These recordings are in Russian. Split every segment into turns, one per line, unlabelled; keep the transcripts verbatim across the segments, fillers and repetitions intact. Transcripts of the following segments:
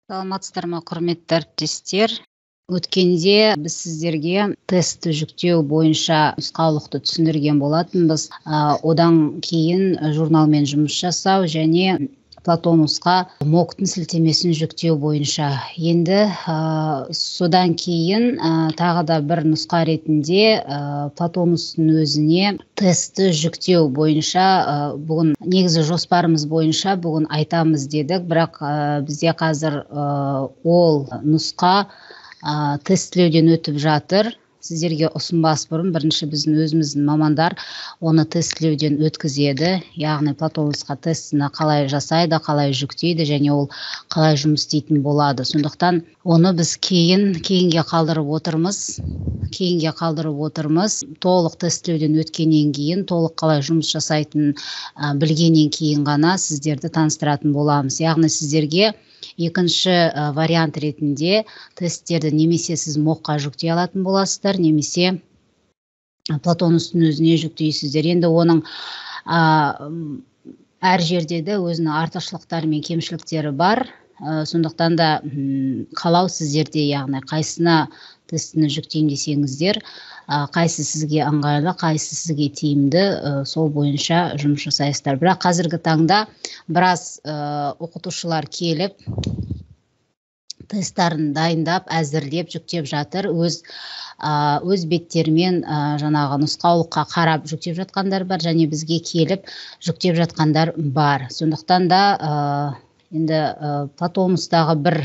Саламатсыздар ма, құрметті әріптестер? Өткенде біз сіздерге тест жүктеу бойынша нұсқаулықты түсіндірген болатынбыз. А, Одан кейін журналмен жұмыс жасау және Платонусқа моктың сілтемесін жүктеу бойынша. Енді а, содан кейін а, тағы да бір нұсқа ретінде а, Платонустың өзіне тестті жүктеу бойынша а, бүгін негізі жоспарымыз бойынша бүгін айтамыз дедік, бірақ а, бізде қазір а, ол нұсқа а, тестілеуден өтіп жатыр. Сіздерге ұсынбас бұрын бірінші біздің өзіміздің мамандар оны тестілеуден өткізеді. Яғни Платонусқа тестіні қалай жасайды, қалай жүктейді және ол қалай жұмыс істейтін болады. Сондықтан оны біз кейін кейінге қалдырып отырмыз. Кейінге қалдырып отырмыз. Толық тестілеуден өткеннен кейін, толық қалай жұмыс жасайтынын а, білгеннен кейін ғана сіздерді таныстыратын боламыз. Яғни сіздерге екінші а, вариант ретінде тесттерді немесе сіз мокқа жүктей алатын боласыздар, немесе Платонустың өзіне жүктейсіздер. Енді оның а, әр жерде де өзінің артықшылықтары мен кемшіліктері бар. А, сондықтан да м, қалау сіздерде, яғни қайсына тестіні жүктеймін десеңіздер, а, қайсы сізге ыңғайлы, қайсы сізге тиімді, а, сол бойынша жұмыс жасайсыздар. Бірақ қазіргі таңда біраз а, оқытушылар келіп тесттарын дайындап, әзірлеп, жүктеп жатыр. Өз а, өз беттерімен а, жаңағы нұсқаулыққа қарап жүктеп жатқандар бар, және бізге келіп жүктеп жатқандар бар. Сондықтан да а, енді а, Платонустағы бір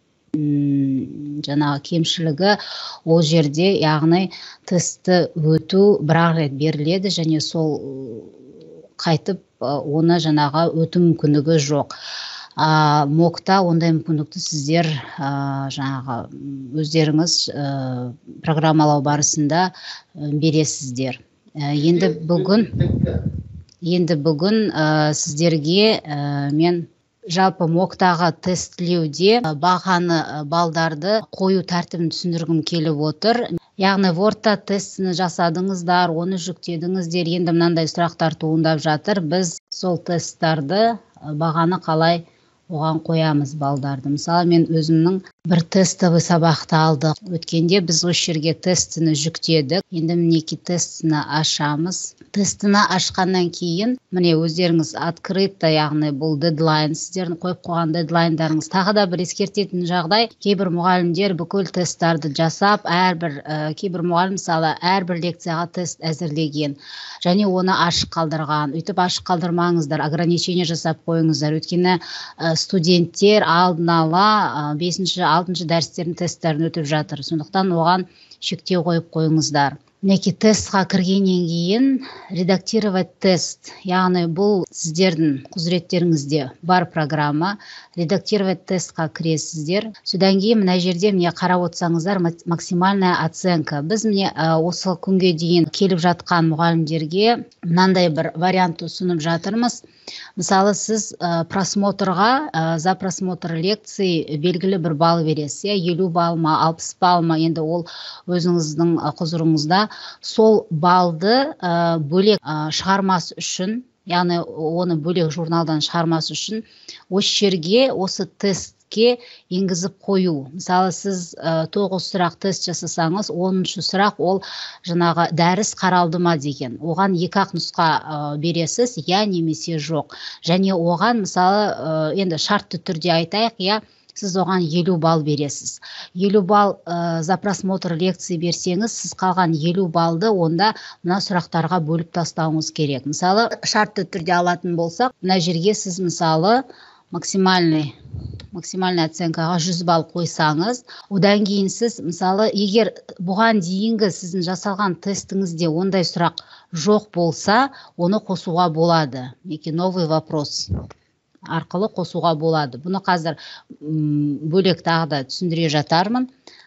м, жаңағы кемшілігі ол жерде, яғни тестті өту бір-ақ рет беріледі және сол қайтып а, оны жаңағы өту мүмкіндігі жоқ. А, мокта ондай мүмкіндікті сіздер а, жаңағы өздеріңіз а, программалау барысында а, бересіздер. А, енді бүгін енді бүгін а, сіздерге а, мен жалпы моктағы тестілеуде а, бағаны а, балдарды қою тәртібін түсіндіргім келіп отыр. Яғни Wordта тестіні жасадыңыздар, оны жүктедіңіздер, енді мынандай сұрақтар туындап жатыр. Біз сол тесттарды а, бағаны қалай оған қоямыз балдарды. Мысалы, мен өзімнің бір тестовый сабақты алдық. Өткенде біз осы жерге тестіні жүктедік. Енді мінеки тестіні ашамыз. Тестіні ашқаннан кейін, міне өздеріңіз открытто, яғни бұл дедлайн, сіздердің қойып қойған дедлайндарыңыз. Тағы да бір ескертетін жағдай, кейбір мұғалімдер бүкіл тесттарды жасап, әрбір ә, кейбір мұғалім мысалы әрбір лекцияға тест әзірлеген және оны ашық қалдырған. Үйтіп ашық қалдырмаңыздар, ограничение жасап қойыңыздар. Өйткені ә, студенттер алдын ала бесінші алтыншы дәрістердің тесттерін өтіп жатыр. Сондықтан оған шектеу қойып қойыңыздар. Мінеки тестқа кіргеннен кейін редактировать тест, яғни бұл сіздердің құзыреттеріңізде бар программа. Редактировать тестқа кіресіздер. Содан кейін мына жерде міне қарап отырсаңыздар, максимальная оценка. Біз міне осы күнге дейін келіп жатқан мұғалімдерге мынандай бір вариант ұсынып жатырмыз. Мысалы, сіз ә, просмотрға, ә, за просмотр лекции белгілі бір балл бересіз. елу балл ма, алпыс балл ма, енді ол өзіңіздің құзырыңызда. Сол балды ә, бөлек ә, шығармас үшін, яғни оны бөлек журналдан шығармас үшін, осы жерге, осы тестке енгізіп қою. Мысалы, сіз ә, тоғыз сұрақ тест жасасаңыз, оныншы сұрақ ол жаңағы дәріс қаралды ма деген. Оған екі-ақ нұсқа ә, бересіз, я немесе жоқ. Және оған мысалы ә, енді шартты түрде айтайық, я сіз оған елу балл бересіз. елу балл ә, за просмотр лекции берсеңіз, сіз қалған елу баллды онда мына сұрақтарға бөліп тастауыңыз керек. Мысалы, шартты түрде алатын болсақ, мына жерге сіз мысалы максимальный максимальный оценкаға жүз балл қойсаңыз, одан кейін сіз мысалы, егер бұған дейінгі сіздің жасалған тестіңізде ондай сұрақ жоқ болса, оны қосуға болады. Неке новый вопрос арқылы қосуға болады. Бұны қазір м, бөлек тағы да түсіндіре жатармын.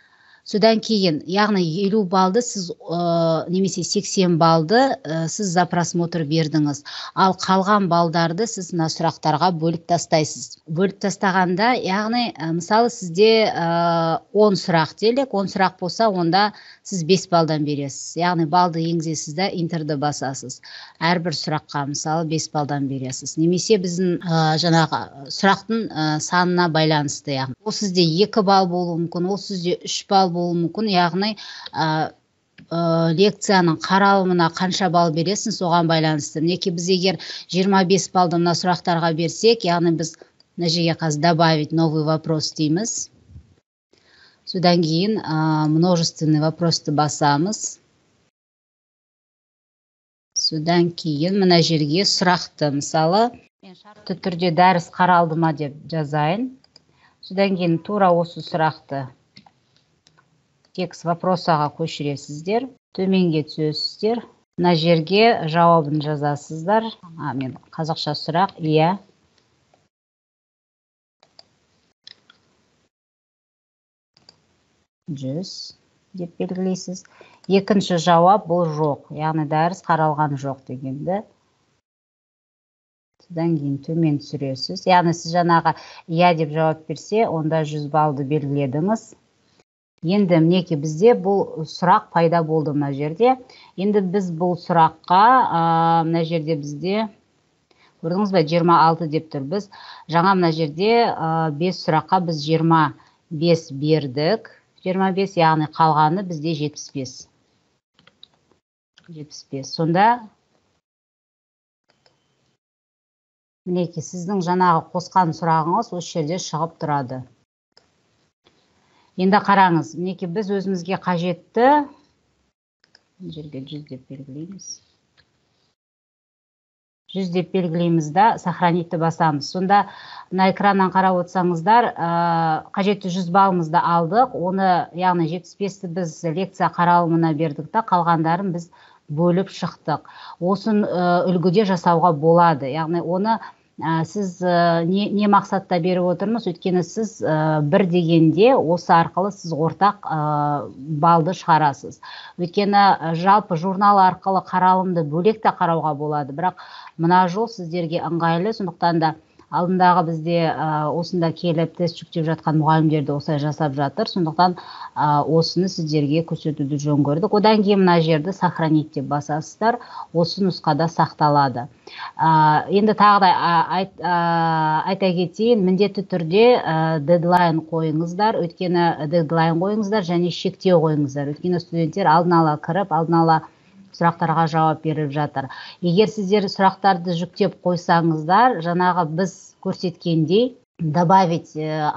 Содан кейін, яғни елу балды сіз ә, немесе сексен балды ә, сіз за просмотр бердіңіз. Ал қалған балдарды сіз мына сұрақтарға бөліп тастайсыз. Бөліп тастағанда, яғни ә, мысалы сізде ә, он сұрақ делік, он сұрақ болса, онда сіз бес балдан бересіз. Яғни балды енгізесіз да интерді басасыз. Әрбір сұраққа мысалы бес балдан бересіз. Немесе біздің ә, жаңағы сұрақтың ә, санына байланысты. Яғни ол сізде екі балл болуы мүмкін, ол сізде үш балл болуы мүмкін, яғни ә, ә, лекцияның қаралымына қанша балл бересің, соған байланысты. Мінекей біз егер жиырма бес балды мына сұрақтарға берсек, яғни біз мына жерге қазір добавить новый вопрос дейміз. Содан кейін ә, множественный вопросты басамыз. Содан кейін мына жерге сұрақты, мысалы, мен шартты түрде дәріс қаралды ма деп жазайын. Содан кейін тура осы сұрақты текст вопросаға көшіресіздер. Төменге түсесіздер. Мына жерге жауабын жазасыздар. А, мен қазақша сұрақ, иә. жүз деп белгілейсіз. Екінші жауап бұл жоқ. Яғни дәріс қаралған жоқ дегенді. Содан кейін төмен түсіресіз. Яғни сіз жаңағы иә деп жауап берсе, онда жүз балды белгіледіңіз. Енді мінекей бізде бұл сұрақ пайда болды мына жерде. Енді біз бұл сұраққа ә, мына жерде бізде көрдіңіз бе, жиырма алты деп тұр. Біз жаңа мына жерде ә, бес сұраққа біз жиырма бес бердік. жиырма бес, яғни қалғаны бізде жетпіс бес. жетпіс бес. Сонда мінекей сіздің жаңағы қосқан сұрағыңыз осы жерде шығып тұрады. Енді қараңыз, мінекей біз өзімізге қажетті жерге жүз деп белгілейміз. жүз деп белгілейміз да, сохранитті басамыз. Сонда мына экраннан қарап отырсаңыздар, қажетті жүз балымызды алдық. Оны, яғни жетпіс бесті біз лекция қаралымына бердік та, қалғандарын біз бөліп шықтық. Осын үлгіде жасауға болады. Яғни оны сіз не, не мақсатта беріп отырмыз, өйткені сіз бір дегенде осы арқылы сіз ортақ балды шығарасыз. Өйткені жалпы журнал арқылы қаралымды бөлек те қарауға болады, бірақ мына жол сіздерге ыңғайлы, сондықтан да алдындағы бізде осында келіп тест жүктеп жатқан мұғалімдерді осылай жасап жатыр. Сондықтан осыны сіздерге көрсетуді жөн көрдік. Одан кейін мына жерді сохранить деп басасыздар. Осы нұсқада сақталады. Енді тағы да айта кетейін, міндетті түрде дедлайн қойыңыздар. Өйткені дедлайн қойыңыздар және шектеу қойыңыздар. Өйткені студенттер алдын ала кіріп, алдын ала сұрақтарға жауап беріп жатыр. Егер сіздер сұрақтарды жүктеп қойсаңыздар, жаңағы біз көрсеткендей добавить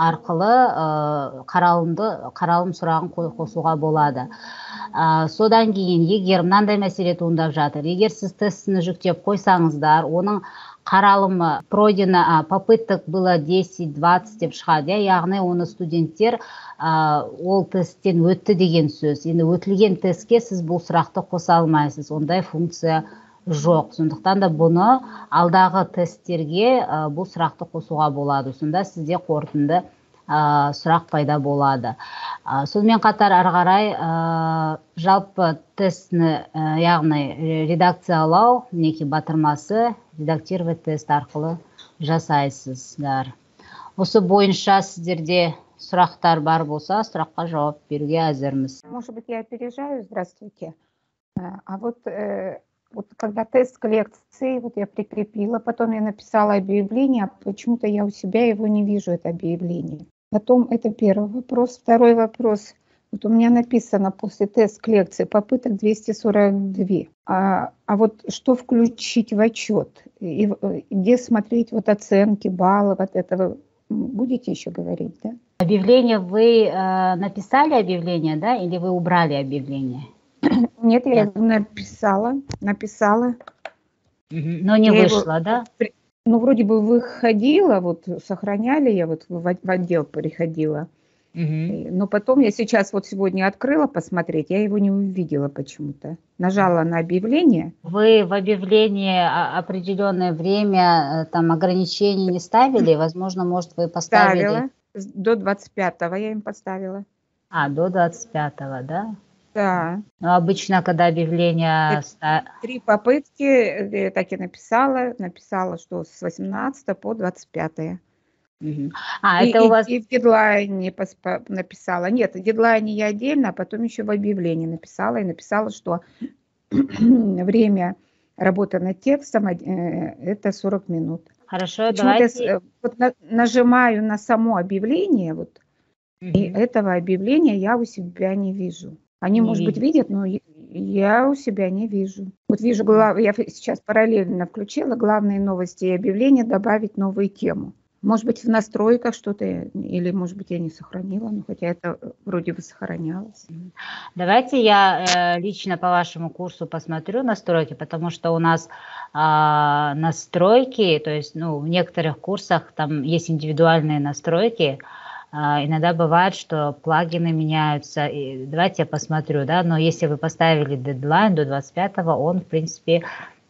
арқылы қаралымды, қаралым сұрағын қосуға болады. Содан кейін, егер мынандай мәселе туындап жатыр, егер сіз тестіні жүктеп қойсаңыздар, оның қаралымы пройдено, попыток было десять двадцать деп шығады, яғни оны студенттер ол тесттен өтті деген сөз. Енді өтілген тестке сіз бұл сұрақты қоса алмайсыз, ондай функция жоқ. Сондықтан да бұны алдағы тесттерге бұл сұрақты қосуға болады. Сонда сізде қорытынды сұрақ пайда болады. Сонымен қатар ары қарай жалпы тестіні, яғни редакциялау, мінекей батырмасы, редактировать тест арқылы жасайсыздар. Осы бойынша сіздерде сұрақтар бар болса, сұраққа жауап беруге әзірміз.
Может быть, я опережаю, здравствуйте. А вот, э, вот когда тест к лекции, вот я прикрепила, потом я написала объявление, а почему-то я у себя его не вижу, это объявление. Потом это первый вопрос. Второй вопрос. Вот у меня написано после тест к лекции попыток двести сорок два. А, а вот что включить в отчет? И, и где смотреть вот оценки, баллы, вот этого? Будете еще говорить, да?
Объявление вы э, написали объявление, да, или вы убрали объявление?
Нет, я его написала, написала.
Но не
я
вышло,
его,
да?
Ну, вроде бы выходила, вот сохраняли, я вот в, в отдел приходила. Угу. Но потом я сейчас вот сегодня открыла посмотреть, я его не увидела почему-то. Нажала на объявление.
Вы в объявлении определенное время, там ограничений не ставили? Возможно, может, вы поставили?
Ставила. До двадцать пятого я им поставила.
А, до двадцать пятого, да?
Да.
Ну, обычно, когда объявление...
Это
ста-
три попытки, э, так и написала, написала, что с восемнадцатого по двадцать пятое.
Мгм. А,
И,
это у
и,
вас...
и в дедлайне пос- по- написала. Нет, в дедлайне я отдельно, а потом еще в объявлении написала. И написала, что время работы над текстом э, это сорок минут.
Хорошо,
Почему-то я с-
давайте...
э, вот на- нажимаю на само объявление, вот, и
Мгм.
этого объявления я у себя не вижу. Они,
Не
может быть,
видите.
видят, но я я у себя не вижу. Вот вижу,
Мгм.
глав... я ф- сейчас параллельно включила главные новости и объявления, добавить новую тему. Может быть, в настройках что-то, или, может быть, я не сохранила, но хотя это э, вроде бы сохранялось.
Давайте я э, лично по вашему курсу посмотрю настройки, потому что у нас а, настройки, то есть, ну, в некоторых курсах там есть индивидуальные настройки. А, иногда бывает, что плагины меняются. И давайте я посмотрю, да, но если вы поставили дедлайн до двадцать пятого, он, в принципе,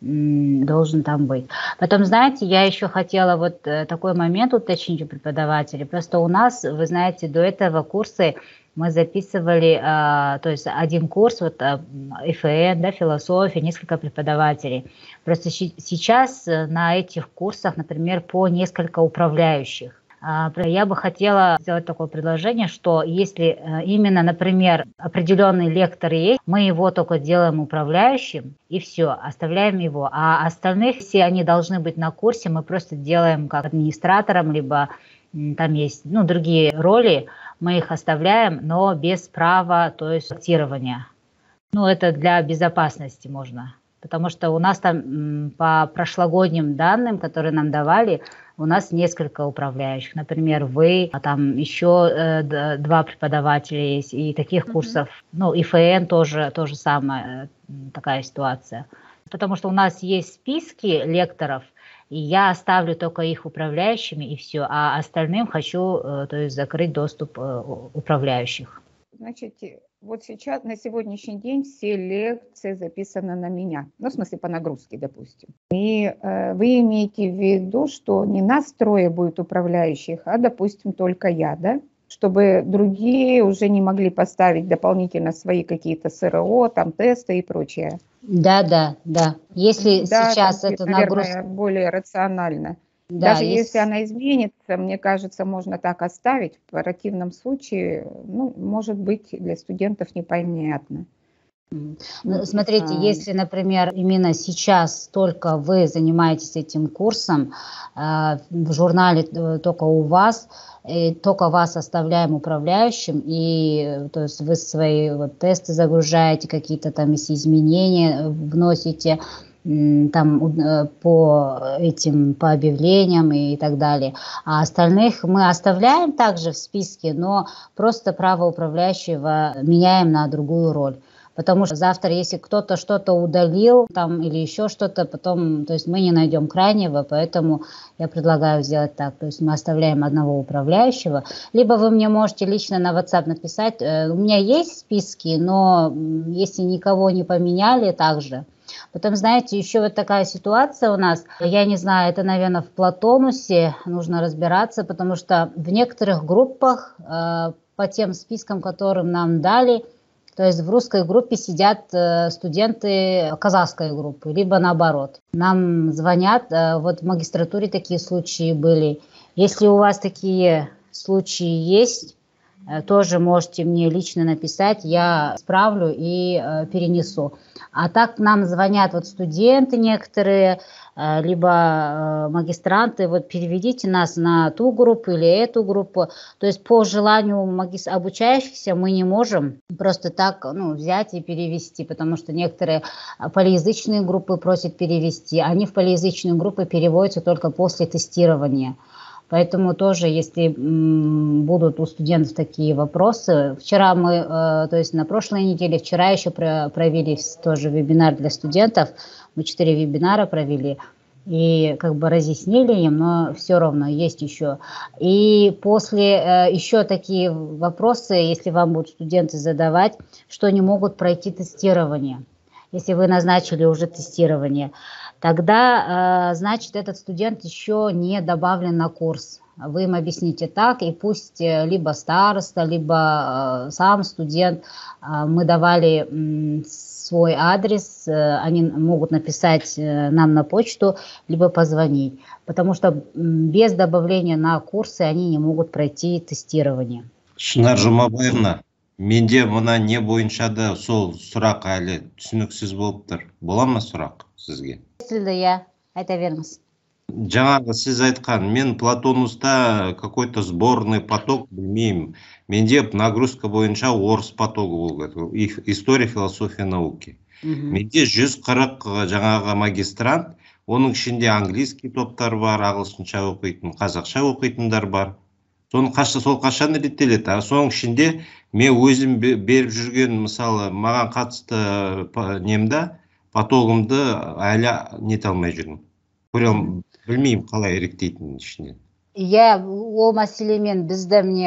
м, должен там быть. Потом, знаете, я еще хотела вот э, такой момент уточнить у преподавателей. Просто у нас, вы знаете, до этого курсы мы записывали, а, то есть один курс, вот а, эф эн, да, философия, несколько преподавателей. Просто щи- сейчас э, на этих курсах, например, по несколько управляющих. А, про- Я бы хотела сделать такое предложение, что если э, именно, например, определенный лектор есть, мы его только делаем управляющим, и все, оставляем его. А остальных, если они должны быть на курсе, мы просто делаем как администратором, либо м, там есть, ну, другие роли, мы их оставляем, но без права, то есть актирования. Ну, это для безопасности можно. Потому что у нас там м, по прошлогодним данным, которые нам давали, у нас несколько управляющих. Например, вы, а там еще э, д- два преподавателя есть. И таких
Мгм.
курсов, ну, и эф эн тоже то же самое, э, м, такая ситуация. Потому что у нас есть списки лекторов, и я оставлю только их управляющими, и все. А остальным хочу, э, то есть, закрыть доступ э, у- управляющих.
Значит, э, вот сейчас, на сегодняшний день, все лекции записаны на меня. Ну, в смысле, по нагрузке, допустим. И э, вы имеете в виду, что не нас трое будет управляющих, а, допустим, только я, да? Чтобы другие уже не могли поставить дополнительно свои какие-то эс эр о, там, тесты и прочее.
Да, да, да. Если
Да, так
сейчас
будет,
эта нагрузка,
наверное, более рационально.
да,
Даже если
есть.
она изменится, мне кажется, можно так оставить. В противном случае, ну, может быть, для студентов непонятно.
М. Ну,
Вот,
смотрите,
а,
если, например, именно сейчас только вы занимаетесь этим курсом, а, в журнале э, только у вас, и только вас оставляем управляющим, и э, то есть вы свои вот тесты загружаете, какие-то там если изменения э, вносите м, там у- э, по этим, по объявлениям и так далее. А остальных мы оставляем также в списке, но просто право управляющего меняем на другую роль. Потому что завтра, если кто-то что-то удалил там или еще что-то, потом, то есть мы не найдем крайнего, поэтому я предлагаю сделать так. То есть мы оставляем одного управляющего, либо вы мне можете лично на WhatsApp написать, э, у меня есть списки, но м, если никого не поменяли также. Потом, знаете, еще вот такая ситуация у нас, я не знаю, это, наверное, в Платонусе нужно разбираться, потому что в некоторых группах э, по тем спискам, которым нам дали, то есть в русской группе сидят э, студенты казахской группы, либо наоборот. Нам звонят, э, вот в магистратуре такие случаи были. Если у вас такие случаи есть, э, тоже можете мне лично написать, я справлю и э, перенесу. А так нам звонят вот студенты некоторые, э, либо э, магистранты, вот переведите нас на ту группу или эту группу. То есть по желанию магис- обучающихся мы не можем просто так, ну, взять и перевести, потому что некоторые а, полиязычные группы просят перевести, они в полиязычные группы переводятся только после тестирования. Поэтому тоже, если м, будут у студентов такие вопросы, вчера мы, э, то есть на прошлой неделе, вчера еще про- провели с- тоже вебинар для студентов, мы четыре вебинара провели и как бы разъяснили им, но все равно есть еще. И после э, еще такие вопросы, если вам будут студенты задавать, что не могут пройти тестирование, если вы назначили уже тестирование, тогда, э, значит, этот студент еще не добавлен на курс. вы им объясните так, и пусть либо староста, либо сам студент, мы давали свой адрес, они могут написать нам на почту, либо позвонить, потому что без добавления на курсы они не могут пройти тестирование.
Шынар Жұмабаевна, менде мына не бойынша да сол сұрақ әлі түсініксіз болып тұр. Бола ма сұрақ сізге?
Я, айта беріңіз.
Жаңағы сіз айтқан, мен Платонуста какой-то сборный поток білмеймін. Менде нагрузка бойынша орыс потогы болды. История, философия, науки. Менде жүз қырық жаңағы магистрант, оның ішінде английский топтар бар, ағылшынша оқитын, қазақша оқитындар бар. Соны қашта сол қашан реттеледі. Соның ішінде мен өзім беріп жүрген, мысалы, маған қатысты немді, потогымды әлі нете алмай жүрмін. Көрем, білмеймін қалай реттейтінін ішінен.
Иә, ол мәселемен бізді міне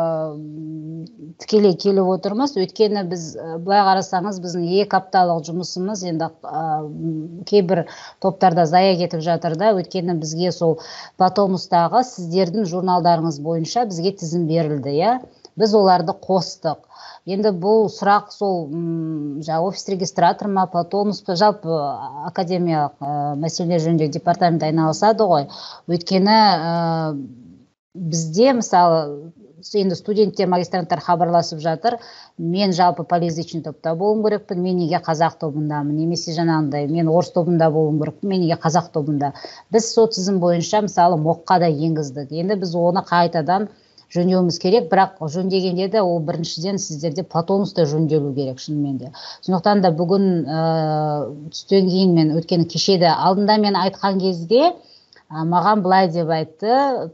тікелей келіп отырмыз. Өйткені біз, былай қарасаңыз, біздің екі апталық жұмысымыз енді кейбір топтарда зая кетіп жатыр да. Өйткені бізге сол Платонустағы сіздердің журналдарыңыз бойынша бізге тізім берілді, иә. Біз оларды қостық. Енді бұл сұрақ сол офис регистратор ма, Платонус, жалпы академиялық мәселелер жөніндегі департамент айналысады ғой. Өйткені бізде, мысалы, енді студенттер, магистранттар хабарласып жатыр, мен жалпы полиязычный топта болуым керекпін, мен неге қазақ тобындамын, немесе жаңағындай, мен орыс тобында болуым керекпін, мен неге қазақ тобында. Біз сол тізім бойынша, мысалы, МОКқа да енгіздік. Енді біз оны қайтадан жөндеуіміз керек, бірақ жөндегенде де ол біріншіден сіздерде Платонуста жөнделу керек шынымен де. Сондықтан да бүгін түстен кейін мен өткені кешеді алдында мен айтқан кезде маған былай деп айтты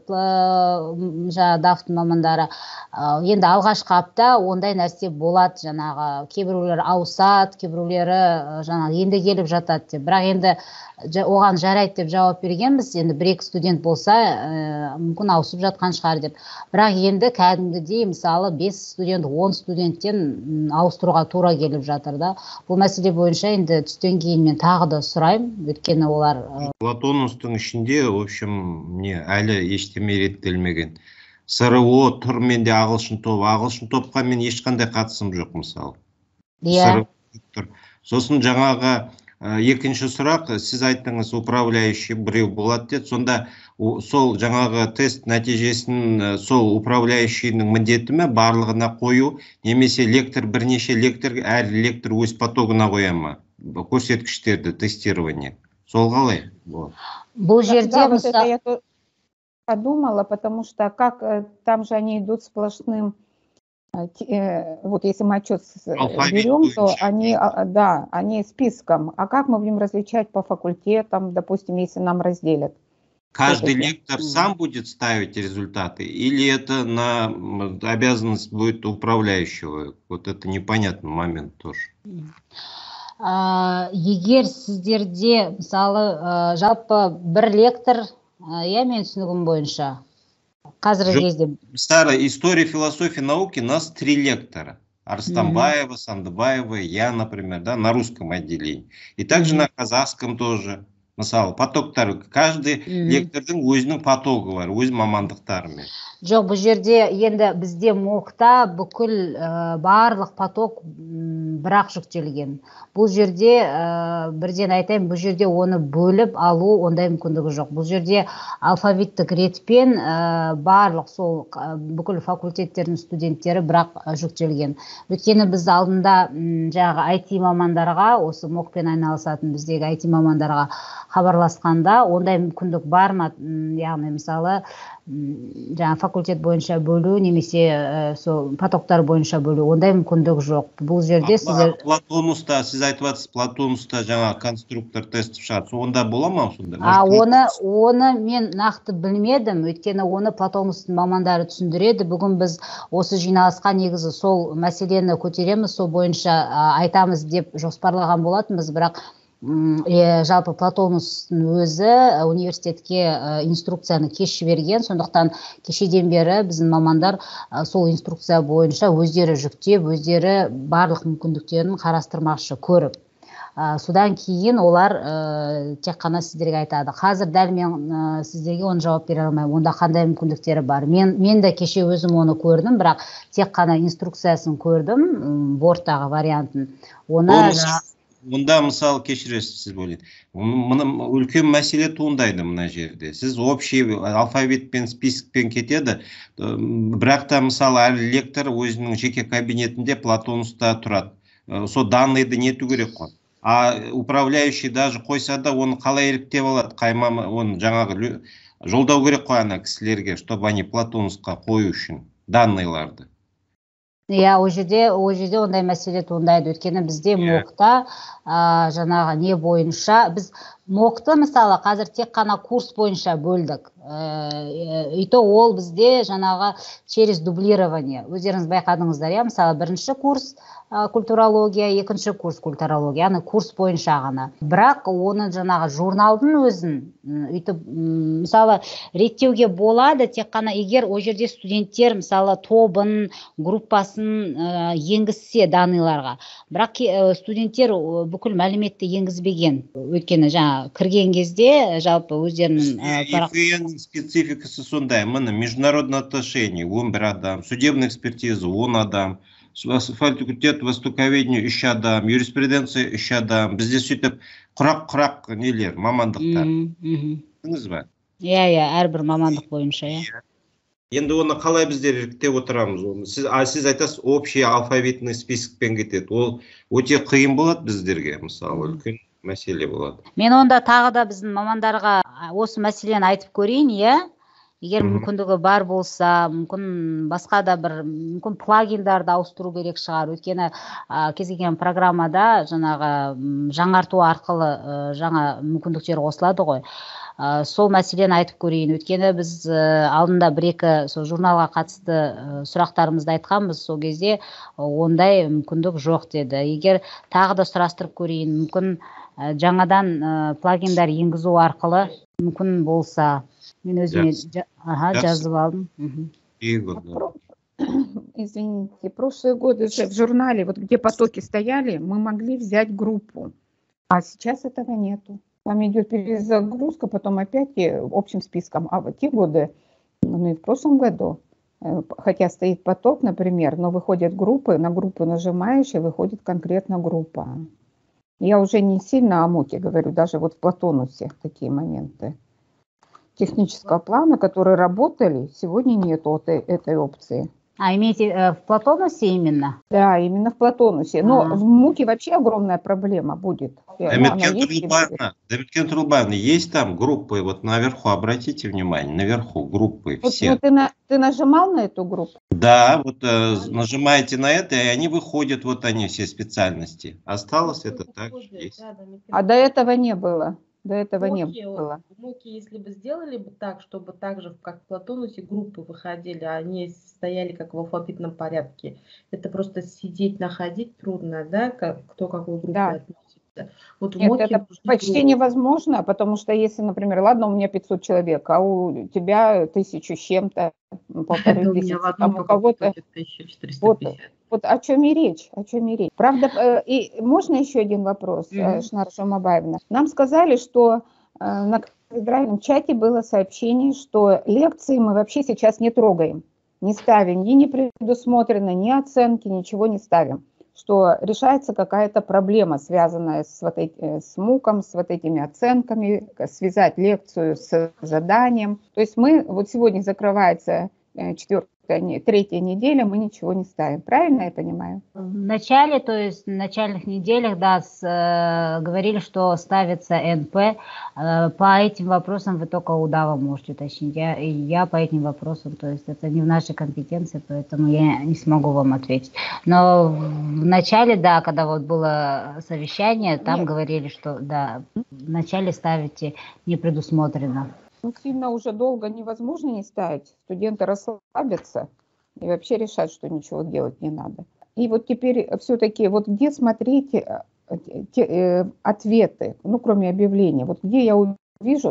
жаңа дафтың мамандары, енді алғашқы апта ондай нәрсе болады, жаңағы кейбіреулер ауысады, кейбіреулері жаңағы енді келіп жатады деп. Бірақ енді оған жарайды деп жауап бергенбіз, енді бір-екі студент болса мүмкін ауысып жатқан шығар деп. Бірақ енді кәдімгідей мысалы бес студент, он студенттен ауыстыруға тура келіп жатыр да. Бұл мәселе бойынша енді түстен кейін мен тағы да сұраймын, өйткені олар
Платонустың ішінде, в общем, не әлі ештеме реттелмеген. СРО тұр, менде ағылшын топ, ағылшын топқа мен ешқандай қатысым жоқ, мысалы.
Иә.
Сосын жаңағы екінші сұрақ, сіз айттыңыз, управляющий біреу болады деді. Сонда сол жаңағы тест нәтижесін сол управляющийдің міндеті ме барлығына қою, немесе лектор бірнеше лектор, әр лектор өз потогына қоя ма? Көрсеткіштерді тестирование. Сол қалай?
Бұл жерде мысалы
подумала, потому что как там же они идут сплошным, вот если мы отчет берем, то они, да, они списком. А как мы будем различать по факультетам, допустим, если нам разделят?
Каждый лектор сам будет ставить результаты, или это на обязанность будет управляющего? Вот это непонятный момент тоже.
Егер сіздерде, мысалы, жалпы бір лектор, я мен түсінігім бойынша, қазіргі кезде.
Старая история, философия, науки, нас три лектора. Арыстанбаева, Сандыбаева, я, например, да, на русском отделении. И также на казахском тоже. Мысалы, потоктар, каждый лектордың өзінің потогы бар, өз мамандықтарымен.
Жоқ, бұл жерде енді бізде МОКта бүкіл барлық поток бірақ жүктелген. Бұл жерде бірден айтайын, бұл жерде оны бөліп алу ондай мүмкіндігі жоқ. Бұл жерде алфавиттік ретпен барлық сол бүкіл факультеттердің студенттері бірақ жүктелген. Өйткені біз алдында жаңағы ай ти мамандарға, осы МОКпен айналысатын біздегі ай ти мамандарға хабарласқанда, ондай мүмкіндік бар ма? Яғни мысалы жаңа факультет бойынша бөлу, немесе сол потоктар бойынша бөлу, ондай мүмкіндік жоқ. Бұл жерде сіздер
Платонуста, сіз айтып жатсыз, Платонуста жаңа конструктор тест шығады. Онда бола ма сонда?
А оны оны мен нақты білмедім, өйткені оны Платонустың мамандары түсіндіреді. Бүгін біз осы жиналысқа негізі сол мәселені көтереміз, сол бойынша айтамыз деп жоспарлаған болатынбыз, бірақ жалпы Платонустың өзі университетке инструкцияны кеш жіберген, сондықтан кешеден бері біздің мамандар сол инструкция бойынша өздері жүктеп, өздері барлық мүмкіндіктерін қарастырмақшы, көріп. ә, содан кейін олар ә, тек қана сіздерге айтады. Қазір дәл мен ә, сіздерге оны жауап бере алмаймын, онда қандай мүмкіндіктері бар. Мен, мен де кеше өзім оны көрдім, бірақ тек қана инструкциясын көрдім, борттағы вариантын. Оны
Мұнда мысалы кешіресіз, сіз ойлайды. Мына үлкен мәселе туындайды мына жерде. Сіз общий алфавитпен, спискпен кетеді. Бірақ та мысалы әлі лектор өзінің жеке кабинетінде Платонуста тұрады. Сол данныйды нету керек қой. А управляющий даже қойса да оны қалай іріктеп алады? Қаймамы оны жаңағы жолдау керек қой ана кісілерге, чтобы они Платонусқа қою үшін данныйларды.
Иә, ол жерде, ол жерде ондай мәселе туындайды. Өйткені бізде МООКта ә, жаңағы не бойынша, біз МООКты мысалы қазір тек қана курс бойынша бөлдік. Ә, и то ол бізде жаңағы через дублирование. Өздеріңіз байқадыңыздар, иә, мысалы бірінші курс ә, культурология, екінші курс культурология, яғни курс бойынша ғана. Бірақ оны жаңағы журналдың өзін үйтіп, мысалы реттеуге болады, тек қана егер ол жерде студенттер мысалы тобын, группасын ә, енгізсе даныйларға. Бірақ ә, студенттер бүкіл мәліметті енгізбеген. Өйткені жаңа кірген кезде жалпы өздерінің
спецификасы сондай. Міне международное отношение он бір адам, судебная экспертиза он адам, факультет востоковедения үш адам, юриспруденция үш адам. Бізде сөйтіп құрақ-құрақ нелер, мамандықтар. Түсініңіз ба?
Иә, иә, әрбір мамандық бойынша, иә.
Енді оны қалай біздер іріктеп отырамыз? Сіз, а сіз айтасыз, общий алфавитный спискпен кетеді. Ол өте қиын болады біздерге, мысалы, үлкен мәселе болады.
Мен онда тағы да біздің мамандарға осы мәселені айтып көрейін, иә? Егер мүмкіндігі бар болса, мүмкін басқа да бір мүмкін плагиндарды ауыстыру керек шығар. Өйткені кез келген программада жаңағы жаңарту арқылы жаңа мүмкіндіктер қосылады ғой. Сол мәселені айтып көрейін. Өйткені біз алдында бір-екі сол журналға қатысты сұрақтарымызды айтқанбыз, сол кезде ондай мүмкіндік жоқ деді. Егер тағы да сұрастырып көрейін, мүмкін жаңадан плагиндар енгізу арқылы мүмкін болса. Мен өзіме жазып алдым.
Извините, прошлые годы же в журнале, вот где потоки стояли, мы могли взять группу, а сейчас этого нету. Там идет перезагрузка, потом опять общим списком. А в те годы, ну и в прошлом году, хотя стоит поток, например, но выходят группы, на группу нажимаешь, и выходит конкретно группа. Я уже не сильно о МООКе говорю, даже вот в Платонусе такие моменты технического плана, которые работали, сегодня нету этой, этой опции.
А имеете э, в Платонусе именно?
Да, именно в Платонусе. Но а. в МООКе вообще огромная проблема будет.
Дамиткен Трулбаевна, есть там группы, вот наверху, обратите внимание, наверху группы
вот,
все.
Ну, ты, на, ты нажимал на эту группу?
Да, вот э, нажимаете на это, и они выходят, вот они все специальности. Осталось это так, есть.
А до этого не было? До этого не было.
В МООКе, если бы сделали бы так, чтобы так же, как в Платонусе, группы выходили, а они стояли как в алфавитном порядке, это просто сидеть, находить трудно, да, как, кто какую группу
да.
относится. Вот в
Нет,
МООКе
это почти группы. Невозможно, потому что если, например, ладно, у меня пятьсот человек, а у тебя тысячу с чем-то, полторы тысячи, там у кого-то
тысяча четыреста пятьдесят.
Вот о чем и речь, о чем и речь. Правда, и можно еще один вопрос, mm-hmm. Шнар Жумабаевна? Нам сказали, что на кафедральном чате было сообщение, что лекции мы вообще сейчас не трогаем, не ставим, ни не предусмотрено, ни оценки, ничего не ставим. Что решается какая-то проблема, связанная с, вот эти, с МООКом, с вот этими оценками, связать лекцию с заданием. То есть мы, вот сегодня закрывается четвертый, третья неделя, мы ничего не ставим. Правильно я понимаю?
В начале, то есть в начальных неделях, да, с, э, говорили, что ставится эн пэ. Э, по этим вопросам вы только у ДАВа можете уточнить. Я, я по этим вопросам, то есть это не в нашей компетенции, поэтому я не смогу вам ответить. Но в начале, да, когда вот было совещание, там Нет. говорили, что да, в начале ставите не предусмотрено.
Ну, сильно уже долго невозможно не ставить. Студенты расслабятся и вообще решат, что ничего делать не надо. И вот теперь все-таки, вот где смотреть те, э, ответы, ну, кроме объявления, вот где я увижу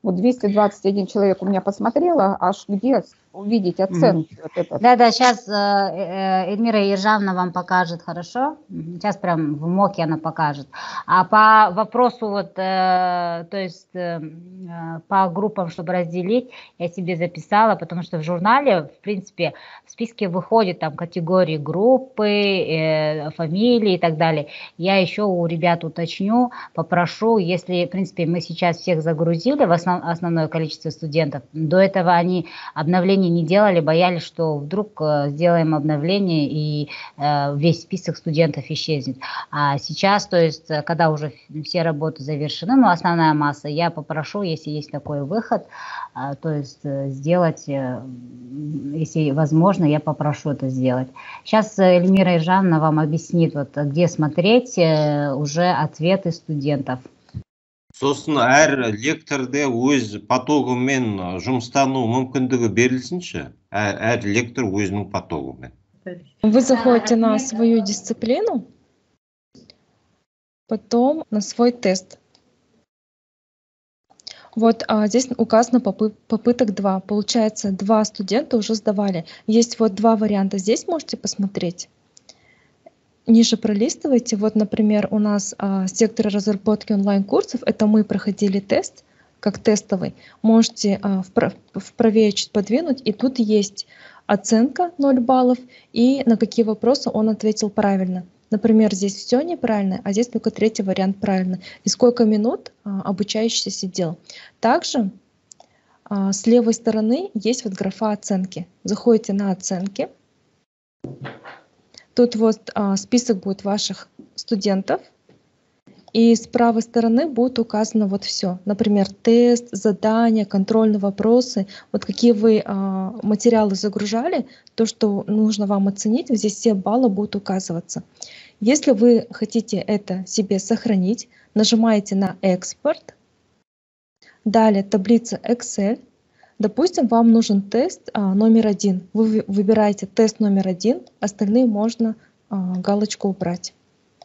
Вот двести двадцать один человек у меня посмотрело, аж где увидеть оценки?
Мгм.
Вот это.
Да, да, сейчас Эльмира Ержавна вам покажет, хорошо? Сейчас прям в моке она покажет. А по вопросу вот, э, то есть э, э, по группам, чтобы разделить, я себе записала, потому что в журнале, в принципе, в списке выходит там категории группы, э, фамилии и так далее. Я еще у ребят уточню, попрошу, если, в принципе, мы сейчас всех загрузили, в основ, основное количество студентов, до этого они обновления не делали, боялись, что вдруг э, сделаем обновление и э, весь список студентов исчезнет. А сейчас, то есть, э, когда уже все работы завершены, ну, основная масса, я попрошу, если есть такой выход, э, то есть э, сделать, э, если возможно, я попрошу это сделать. Сейчас э, Эльмира Ержановна вам объяснит, вот, где смотреть э, уже ответы студентов.
Сосын әр лекторде өз потогымен жұмыстану мүмкіндігі берілсінші. Әр, әр лектор өзінің потогымен.
Вы заходите на свою дисциплину, потом на свой тест. Вот а, здесь указано попы- попыток два. Получается, два студента уже сдавали. Есть вот два варианта. Здесь можете посмотреть. Ниже пролистывайте. Вот, например, у нас а, сектор разработки онлайн-курсов. Это мы проходили тест, как тестовый. Можете а, вправ- вправее чуть подвинуть. И тут есть оценка ноль баллов и на какие вопросы он ответил правильно. Например, здесь все неправильно, а здесь только третий вариант правильно. И сколько минут а, обучающийся сидел. Также а, с левой стороны есть вот графа оценки. Заходите на оценки. Тут вот а, список будет ваших студентов. И с правой стороны будет указано вот все. Например, тест, задания, контрольные вопросы. Вот какие вы а, материалы загружали, то, что нужно вам оценить, здесь все баллы будут указываться. Если вы хотите это себе сохранить, нажимаете на «Экспорт». Далее таблица Excel. Допустим, вам нужен тест а, номер один. Вы выбираете тест номер один, остальные можно а, галочку убрать.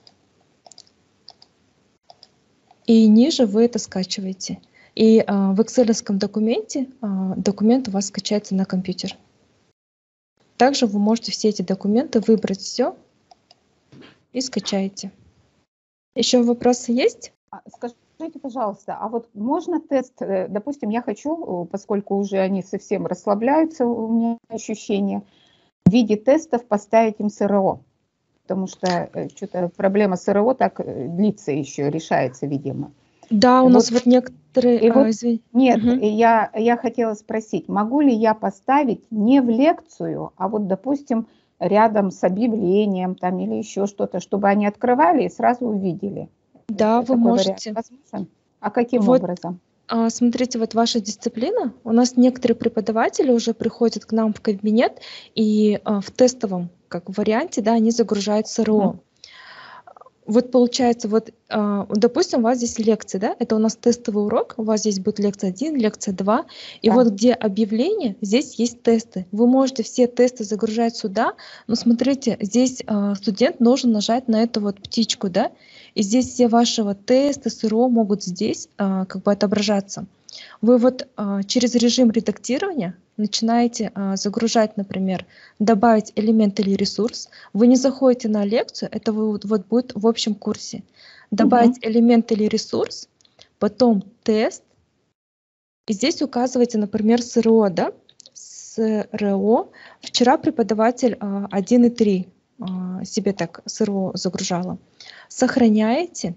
И ниже вы это скачиваете. И а, в экселевском документе а, документ у вас скачается на компьютер. Также вы можете все эти документы выбрать все и скачаете. Еще вопросы есть?
Скажите, пожалуйста, а вот можно тест, допустим, я хочу, поскольку уже они совсем расслабляются, у меня ощущение, в виде тестов поставить им СРО? Потому что что-то проблема с СРО так длится еще, решается, видимо.
Да, у
вот,
нас вот некоторые...
И
а,
вот,
извини.
нет,
Угу.
я, я хотела спросить, могу ли я поставить не в лекцию, а вот, допустим, рядом с объявлением там или еще что-то, чтобы они открывали и сразу увидели?
Да, вы можете.
Возможен? А каким
вот,
образом?
а, смотрите, вот ваша дисциплина. У нас некоторые преподаватели уже приходят к нам в кабинет и а, в тестовом как варианте, да, они загружают СРО. Mm-hmm. Вот получается, вот, а, допустим, у вас здесь лекции, да, это у нас тестовый урок, у вас здесь будет лекция один, лекция два, и да. Вот где объявление, здесь есть тесты. Вы можете все тесты загружать сюда, но смотрите, здесь а, студент должен нажать на эту вот птичку, да, и здесь все ваши вот тесты, СРО могут здесь а, как бы отображаться. Вы вот а, через режим редактирования начинаете а, загружать, например, добавить элемент или ресурс. Вы не заходите на лекцию, это вот, вот будет в общем курсе. Добавить mm-hmm. элемент или ресурс, потом тест. И здесь указываете, например, СРО, да? СРО. Вчера преподаватель а, один и три а, себе так СРО загружала. Сохраняете.